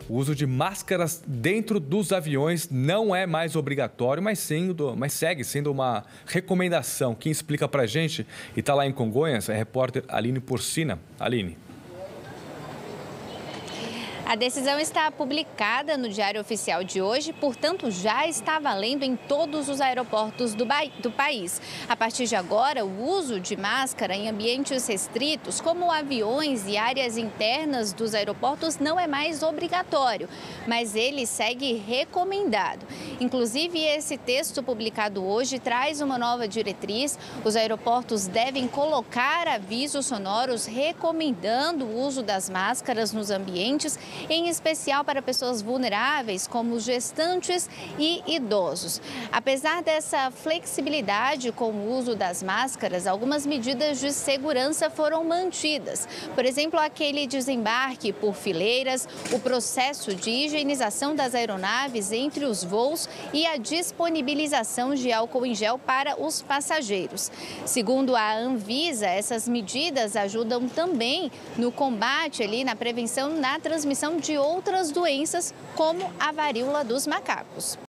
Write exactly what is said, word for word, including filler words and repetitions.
O uso de máscaras dentro dos aviões não é mais obrigatório, mas, sendo, mas segue sendo uma recomendação. Quem explica pra gente e está lá em Congonhas é a repórter Aline Porcina. Aline. A decisão está publicada no Diário Oficial de hoje, portanto, já está valendo em todos os aeroportos do, do país. A partir de agora, o uso de máscara em ambientes restritos, como aviões e áreas internas dos aeroportos, não é mais obrigatório, mas ele segue recomendado. Inclusive, esse texto publicado hoje traz uma nova diretriz. Os aeroportos devem colocar avisos sonoros recomendando o uso das máscaras nos ambientes, em especial para pessoas vulneráveis, como gestantes e idosos. Apesar dessa flexibilidade com o uso das máscaras, algumas medidas de segurança foram mantidas. Por exemplo, aquele desembarque por fileiras, o processo de higienização das aeronaves entre os voos e a disponibilização de álcool em gel para os passageiros. Segundo a Anvisa, essas medidas ajudam também no combate ali, na prevenção, na transmissão de outras doenças, como a varíola dos macacos.